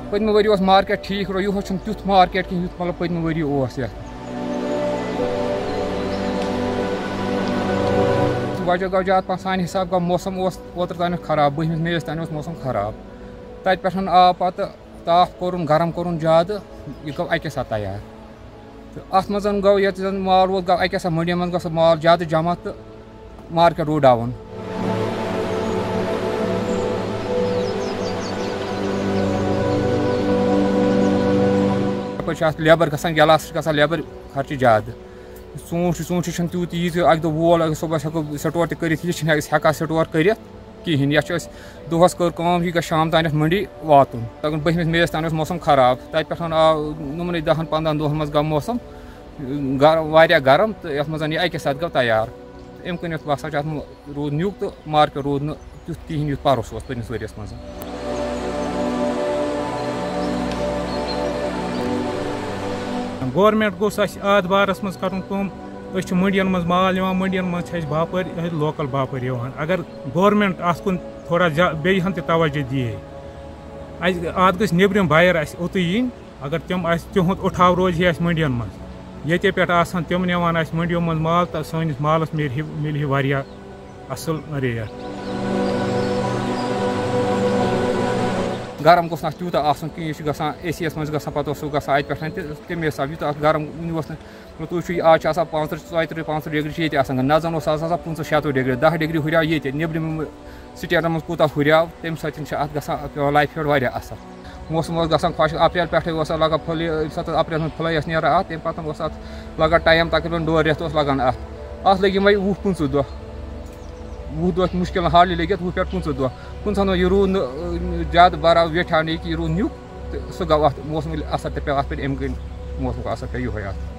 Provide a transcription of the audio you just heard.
پٔتمہِ ؤری اوس مارکیٹ ٹھیٖک روٗد یِہُس چھُنہٕ تیُتھ مارکیٹ کینٛہہ یُتھ مطلب پٔتمہِ ؤری اوس یَتھ وجہ گوٚو زیادٕ پَہَن سانہِ حِساب گوٚو موسم اوس اوترٕ تانٮ۪تھ خراب 12مِس مییَس تانۍ اوس موسم خراب تَتہِ پٮ۪ٹھ آو پَتہٕ تاپھ کوٚرُن گرم کوٚرُن زیادٕ یہِ گوٚو اَکے ساتہٕ تیار تہٕ اَتھ منٛز گوٚو ییٚتہِ زَن مال وول گوٚو اَکے ساتہٕ مٔنڈِین منٛز گوٚو سُہ مال زیادٕ جمع تہٕ مارکیٹ روٗد ڈاوُن یَپٲرۍ چھُ اَتھ لیبر گژھان گِلاسَس چھُ گژھان لیبر خرچہٕ زیادٕ ژوٗنٛٹھۍ چھُنہٕ تیوٗت ییٖژ اَکہِ دۄہ وول اگر صُبحس ہٮ۪کو سٹور تہِ کٔرِتھ یہِ چھِنہٕ أسۍ ہٮ۪کان سٹور کٔرِتھ کِہیٖنۍ یا چھُ أسۍ دۄہَس کٔر کٲم یہِ گژھِ شام تانٮ۪تھ مٔنڈی واتُن لگن 12مِس مییَس تانۍ اوس موسم خراب تَتہِ پٮ۪ٹھ آو یِمنٕے 10-15 دۄہَن منٛز گوٚو موسم واریاہ گرم تہٕ یَتھ منٛز یہِ اَکے ساتہٕ گوٚو تیار اَمہِ کِنٮ۪تھ باسان چھُ اَتھ منٛز روٗد نیُک تہٕ مارکیٹ روٗد نہٕ تیُتھ کِہیٖنۍ یُتھ پَرُس اوس پنٛنِس ؤرِیَس منٛز گورمنٹ گوٚژھ اَسہِ اَتھ بارَس منٛز کَرُن کٲم أسۍ چھِ مٔنڈِین منٛز مال نِوان مٔنڈِین منٛز چھِ اَسہِ باپٲرۍ یِہٕے لوکَل باپٲرۍ یِوان اگر گورمنٹ اَتھ کُن تھوڑا بیٚیہِ ہَن تہِ توجہ دی اَسہِ اَتھ گٔژھۍ نیٚبرِم بایَر اَسہِ اوٚتُے یِنۍ اگر تِم اَسہِ تِہُنٛد اُٹھاو روزِ ہے اَسہِ مٔنڈِین منٛز ییٚتے پٮ۪ٹھ آسان تِم نِوان اَسہِ مٔنڈیو منٛز مال تہٕ سٲنِس مالَس مِلہِ ہے واریاہ اَصٕل ریٹ گرم گوٚژھ نہٕ اَتھ تیوٗتاہ آسُن کِہیٖنۍ یہِ چھُ گژھان اے سی یَس منٛز گژھان پَتہٕ اوس سُہ گژھان اَتہِ پٮ۪ٹھ تہِ تَمے حِسابہٕ یوٗتاہ اَتھ گرم اوس نہٕ تُہۍ وٕچھِو آز چھِ آسان 35-35 ڈِگری چھِ ییٚتہِ آسان نَتہٕ زَن اوس آسان 15-16 ڈِگری 10 ڈِگری ہُریو ییٚتہِ نیٚبرِم سِٹیٹَن منٛز کوٗتاہ ہُریو تَمہِ سۭتۍ چھِ اَتھ گژھان پیٚوان لایفہِ پٮ۪ٹھ واریاہ اَثر موسم اوس گژھان خۄش اَپریل پٮ۪ٹھٕے اوس اَتھ لگان پھٔلۍ ییٚمہِ ساتہٕ اَپریلَس منٛز پھٕلَے ٲس نیران اَتھ تَمہِ پَتہٕ اوس اَتھ لگان ٹایم تقریٖباً 2 رٮ۪تھ اوس لگان اَتھ لٔگۍ یِمَے 20-25 دۄہ 20 دۄہ مُشکِل ہاڈلی لٔگِتھ 20 پٮ۪ٹھ 25 دۄہ 15 دۄہ یہِ روٗد نہٕ زیادٕ بَرابر ویٹھیٛو نہٕ یہِ کہِ یہِ روٗد نیُک تہٕ سُہ گوٚو اَتھ موسمُک اَثر تہِ پیٚو اَتھ پٮ۪ٹھ اَمہِ کِنۍ موسمُک اَثر پیٚو یِہوے اَتھ